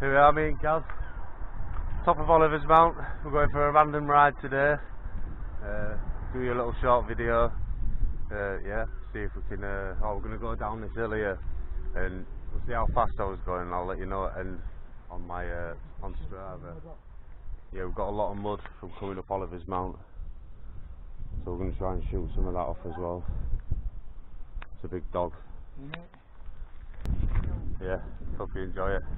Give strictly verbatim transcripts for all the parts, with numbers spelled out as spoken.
Here we are, me and Gaz. Top of Oliver's Mount. We're going for a random ride today. Uh, do you a little short video. Uh, yeah, see if we can. Uh, oh, we're going to go down this hill here, and we'll see how fast I was going. And I'll let you know at end on my uh, on Strava. Yeah, we've got a lot of mud from coming up Oliver's Mount, so we're going to try and shoot some of that off as well. It's a big dog. Yeah, hope you enjoy it.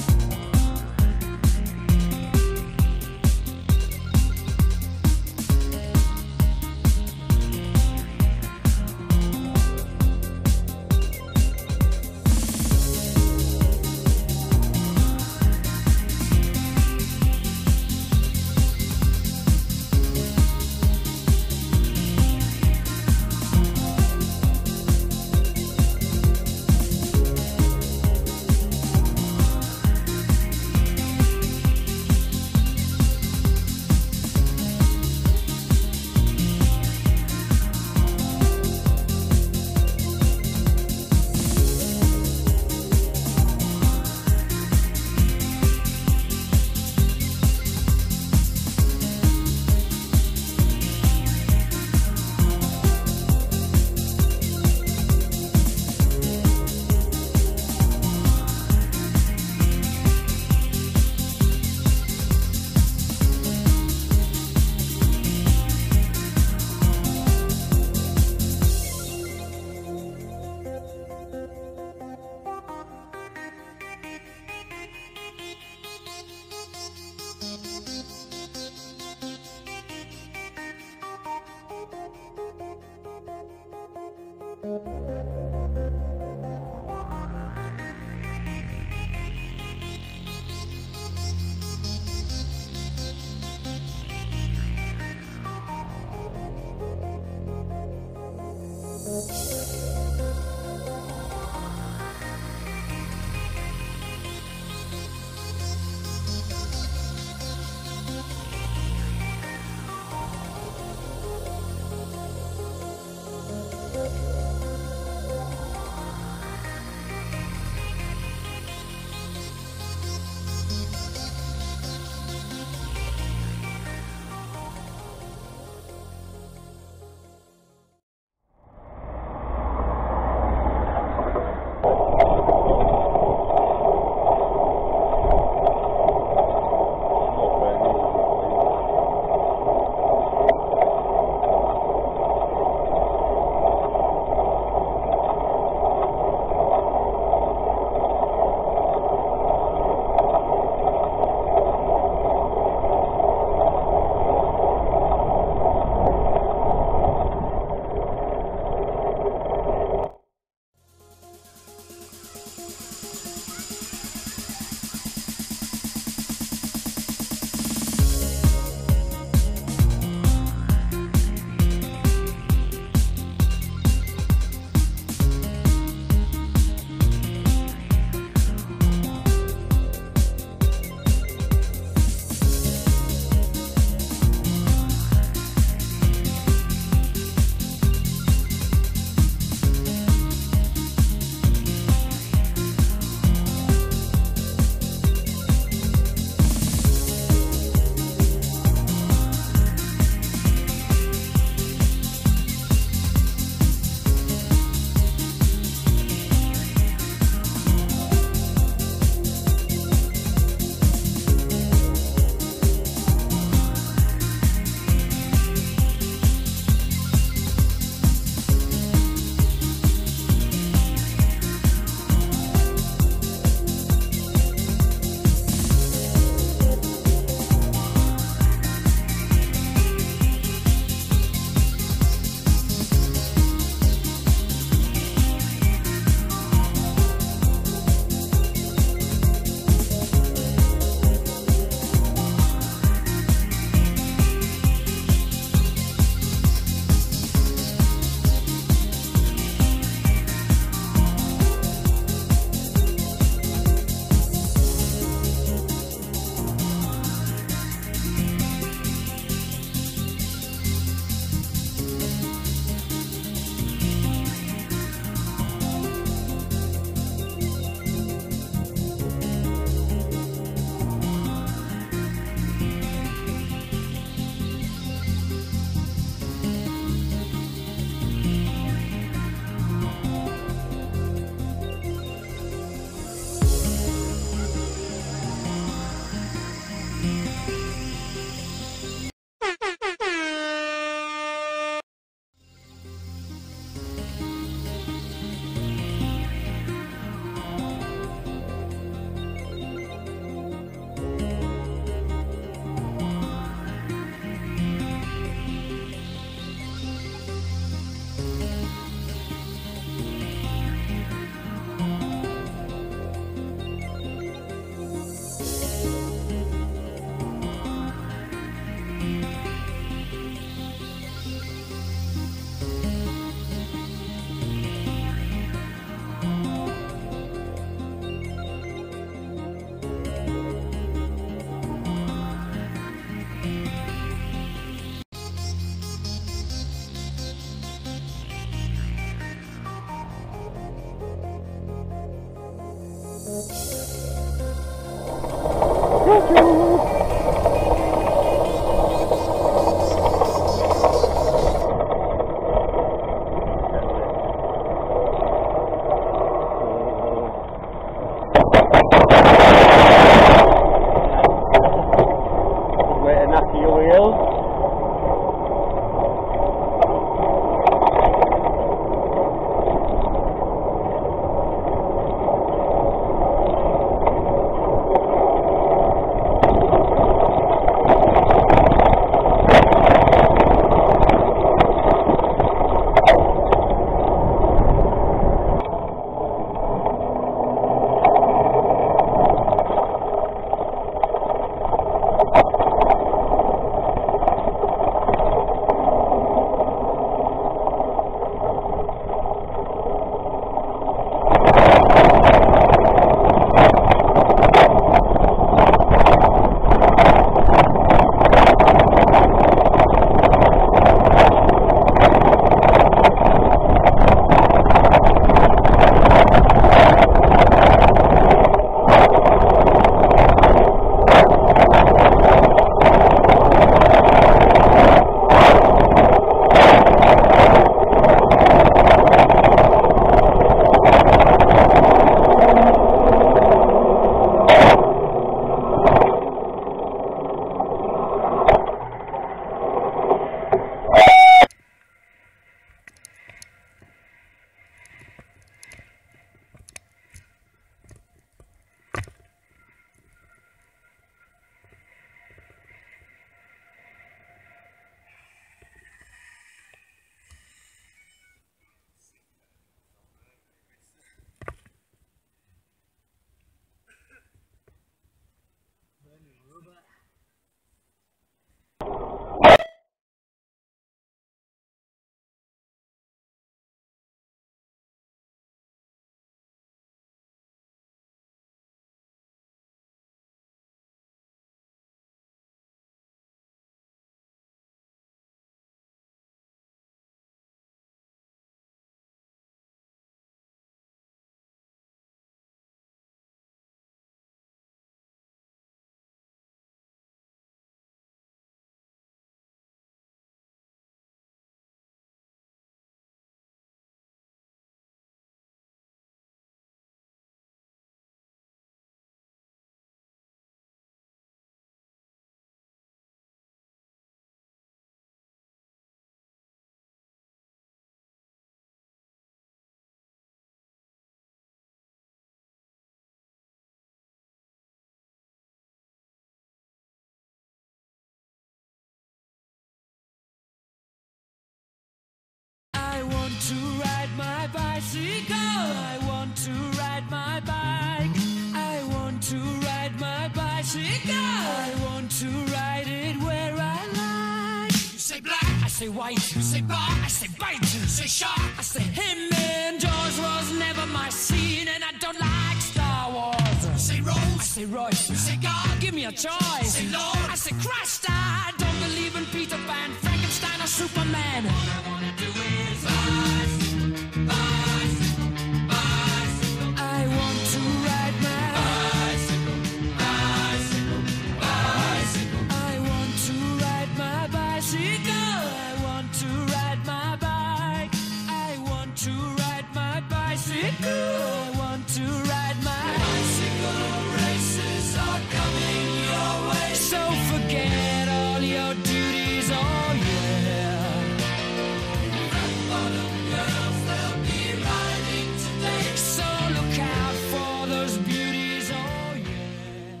say white. You say bar, I say bite. You say shark, I say him. And Jaws was never my scene, and I don't like Star Wars. You say Rose, I say Royce. You say God, give me a choice. You say Lord, I say Christ. I don't believe in Peter Pan, Frankenstein, or Superman. All I wanna do is bicycle, bicycle, bicycle. I want to ride my bicycle, bicycle, bicycle. I want to ride my bicycle. I want to ride my bike. I want to ride my bicycle. I want to ride my bicycle. Races are coming your way, so forget all your duties. Oh yeah. Rock bottom girls, they'll be riding today, so look out for those beauties. Oh yeah.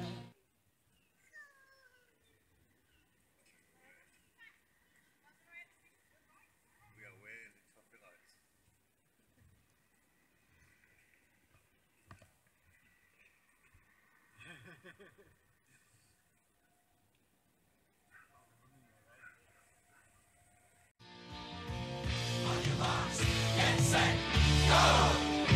On your marks, get set, go!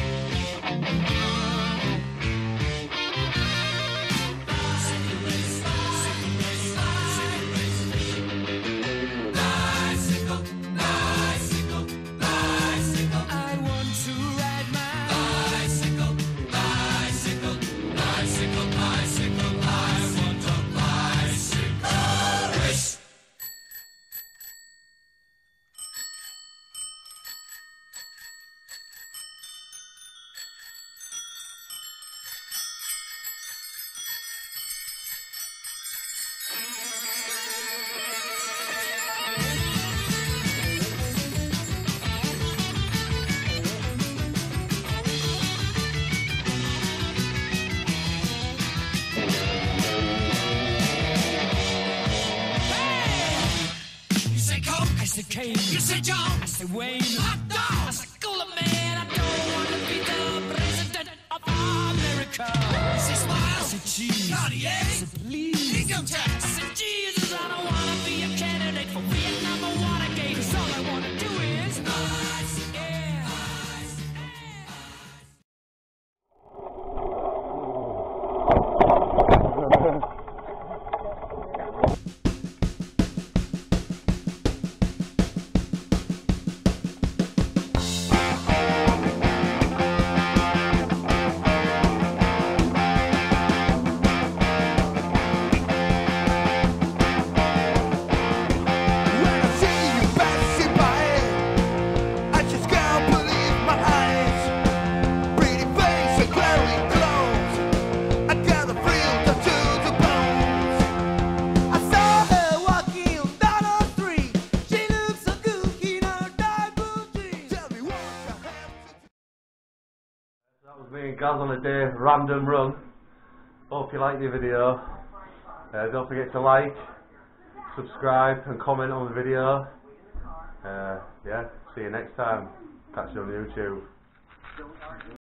Bicycle race, bicycle race, bicycle race. Bicycle, bicycle, bicycle. I want to ride my bicycle, bicycle, bicycle, bicycle. I want a bicycle race. You say Coke, I say Kane. You say John, I say Wayne. Hot dog, I say Cooler Man. I don't want to be the president of America. You say Smile, I say Cheese. Cartier, I say Please. Income tax, I say Jesus. I don't want to be a candidate for Vietnam or Watergate. 'Cause all I want to do is bicycle, yeah. When I see you passing by, I just can't believe my eyes. Pretty face and glowing clothes, I got a thrill to the bones. I saw her walking down the street. She looks so good in her diamond jeans. Tell me what I have to do. That was me and Gaz on a day random run. Hope you liked the video. Uh, don't forget to like, subscribe and comment on the video. Uh, yeah, see you next time. Catch you on YouTube.